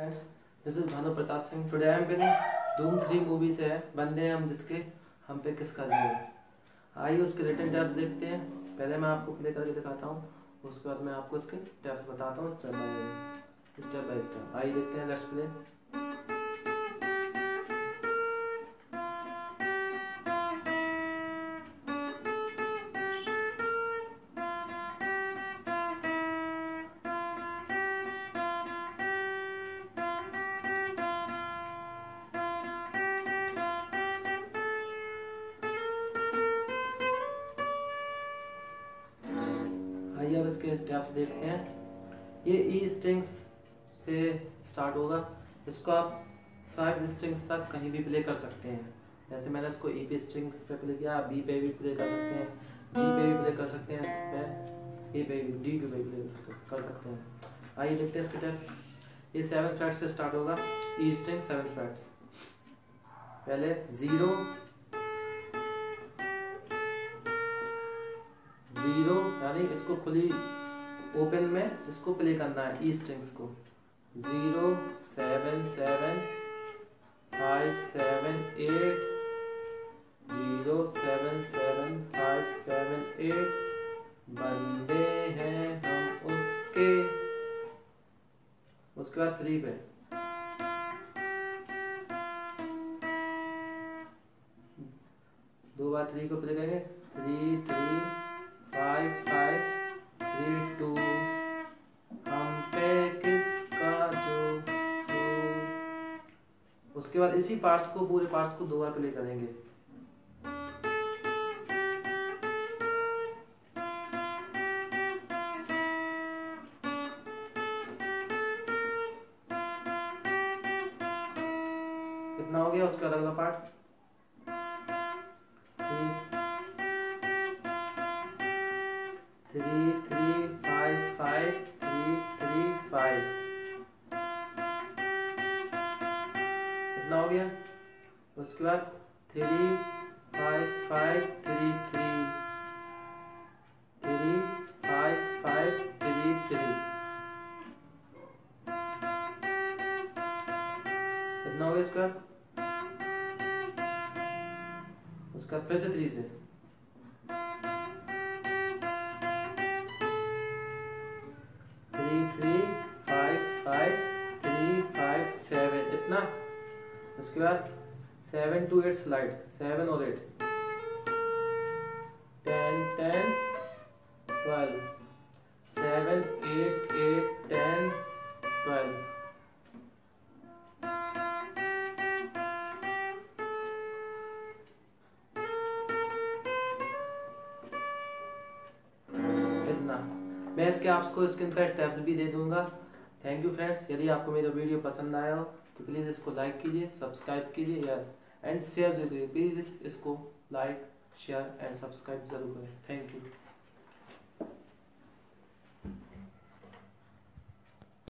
Friends, this is Bhanu Pratap Singh. Today I am playing Dhoom 3 movie से है बंदे हम जिसके हम पे किसका जोर। आइए उसके रिटर्न टैब्स देखते हैं। पहले मैं आपको प्ले करके दिखाता हूँ, उसके बाद मैं आपको इसके टैब्स बताता हूँ स्टेप बाय स्टेप। आइए देखते हैं, लेट्स प्ले। आइए अब इसके स्टेप्स देखते हैं। ये ई स्ट्रिंग्स से स्टार्ट होगा। इसको आप 5 स्ट्रिंग्स तक कहीं भी प्ले कर सकते हैं। जैसे मैंने इसको ई पे स्ट्रिंग्स पे प्ले किया, बी पे भी प्ले कर सकते हैं, जी पे भी प्ले कर सकते हैं, इस पे ए पे भी, डी पे भी प्ले कर सकते हैं। आइए देखते हैं इसके स्टेप। ये 7 फ्लैट से स्टार्ट होगा। E string 7 flats. पहले 0 0 यानी इसको खुली ओपन में इसको प्ले करना है, ई स्ट्रिंग्स को। 0 7 7 5 7 8 0 7 7 5 7 8 बंदे हैं हम उसके। उसके बाद 3 पे 2 बार 3 को प्ले करेंगे। 3 3 5 5 3 2 हम पे किसका जो। उसके बाद इसी पार्ट्स को, पूरे पार्ट्स को 2 बार प्ले करेंगे। कितना हो गया? उसके बाद अगला पार्ट 3 3 5 5 3 3 5। कितना हो गया? उसके बाद 3 5 5 3 3 3 5 5 3 3। कितना हो गया? इसका उसका फिर से 3 से 3 3 5 5 3 5 7। इतना। उसके बाद 7 to 8 स्लाइड, 7 और 8 10 10 12 7 8 8 10 12। इतना। मैं इसके आपको स्क्रीन पर टैब्स भी दे दूंगा। Thank you friends. यदि आपको मेरा वीडियो पसंद आया हो तो प्लीज़ इसको लाइक कीजिए, सब्सक्राइब कीजिए यार, एंड शेयर जरूर कीजिए। प्लीज़ इसको लाइक शेयर एंड सब्सक्राइब जरूर करें। Thank you.